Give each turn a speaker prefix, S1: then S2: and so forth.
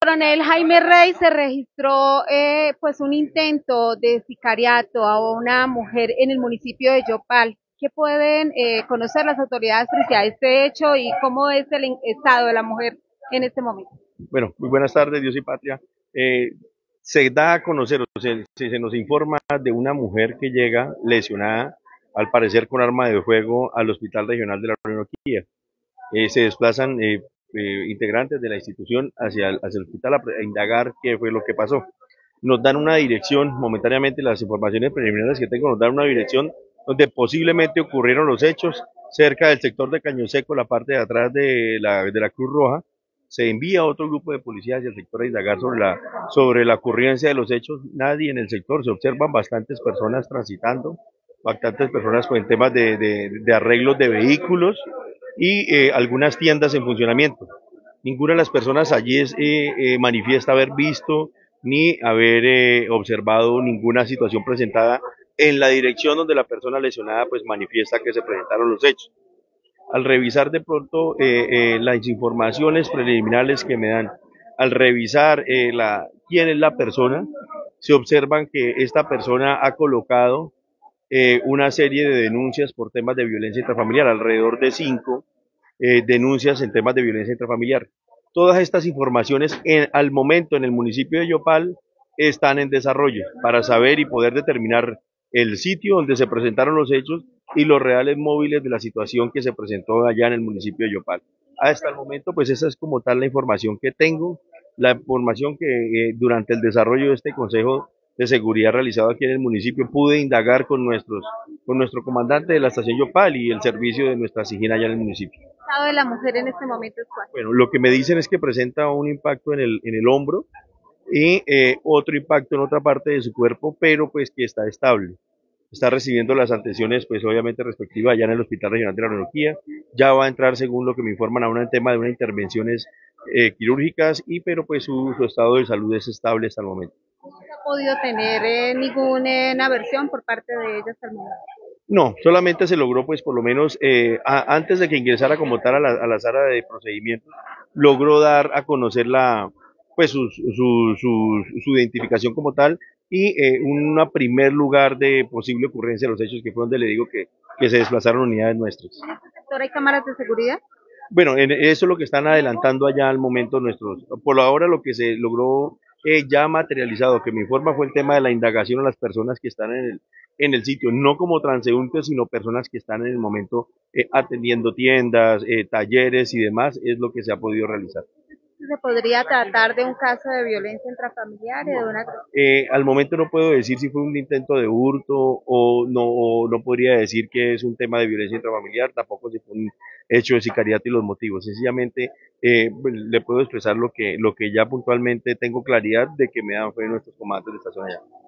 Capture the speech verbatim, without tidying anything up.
S1: Coronel Jaime Rey, se registró eh, pues un intento de sicariato a una mujer en el municipio de Yopal. ¿Qué pueden eh, conocer las autoridades frente a este hecho y cómo es el estado de la mujer en este momento?
S2: Bueno, muy buenas tardes, Dios y Patria. Eh, se da a conocer, o sea, se, se nos informa de una mujer que llega lesionada, al parecer con arma de fuego, al Hospital Regional de la Orinoquía. Eh, se desplazan eh, eh, integrantes de la institución hacia el, hacia el hospital a, a indagar qué fue lo que pasó. Nos dan una dirección, momentáneamente las informaciones preliminares que tengo nos dan una dirección donde posiblemente ocurrieron los hechos, cerca del sector de Caño Seco, la parte de atrás de la, de la Cruz Roja. Se envía otro grupo de policías hacia el sector a indagar sobre la, sobre la ocurrencia de los hechos. Nadie en el sector, se observan bastantes personas transitando, bastantes personas con temas de, de, de arreglos de vehículos y eh, algunas tiendas en funcionamiento. Ninguna de las personas allí es, eh, eh, manifiesta haber visto ni haber eh, observado ninguna situación presentada en la dirección donde la persona lesionada pues manifiesta que se presentaron los hechos. Al revisar de pronto eh, eh, las informaciones preliminares que me dan, al revisar eh, la, quién es la persona, se observan que esta persona ha colocado eh, una serie de denuncias por temas de violencia intrafamiliar, alrededor de cinco eh, denuncias en temas de violencia intrafamiliar. Todas estas informaciones en, al momento en el municipio de Yopal están en desarrollo para saber y poder determinar el sitio donde se presentaron los hechos y los reales móviles de la situación que se presentó allá en el municipio de Yopal. Hasta el momento, pues esa es como tal la información que tengo, la información que eh, durante el desarrollo de este Consejo de Seguridad realizado aquí en el municipio pude indagar con nuestros con nuestro comandante de la estación Yopal y el servicio de nuestra SIGIN allá en el municipio.
S1: ¿El estado de la mujer en este momento es cuál?
S2: Bueno, lo que me dicen es que presenta un impacto en el, en el hombro y eh, otro impacto en otra parte de su cuerpo, pero pues que está estable. Está recibiendo las atenciones, pues obviamente respectivas allá en el Hospital Regional de la Orinoquía. Ya va a entrar, según lo que me informan, a un tema de unas intervenciones eh, quirúrgicas, y pero pues su, su estado de salud es estable hasta el momento.
S1: ¿No ha podido tener eh, ninguna versión por parte de ella hasta el momento?
S2: No, solamente se logró, pues por lo menos eh, a, antes de que ingresara como tal a la, a la sala de procedimientos, logró dar a conocer la, pues su, su, su, su identificación como tal y eh, un primer lugar de posible ocurrencia de los hechos, que fue donde le digo que, que se desplazaron unidades nuestras.
S1: ¿En este sector hay cámaras de seguridad?
S2: Bueno, en eso es lo que están adelantando allá al momento nuestros. Por ahora lo que se logró eh, ya materializado, que me informa, fue el tema de la indagación a las personas que están en el, en el sitio, no como transeúntes, sino personas que están en el momento eh, atendiendo tiendas, eh, talleres y demás, es lo que se ha podido realizar.
S1: ¿Se podría tratar de un caso de violencia intrafamiliar y de una agresión?
S2: Eh, al momento no puedo decir si fue un intento de hurto o no, o no podría decir que es un tema de violencia intrafamiliar, tampoco si fue un hecho de sicariato y los motivos. Sencillamente eh, le puedo expresar lo que, lo que ya puntualmente tengo claridad de que me dan fe nuestros comandantes de estación allá.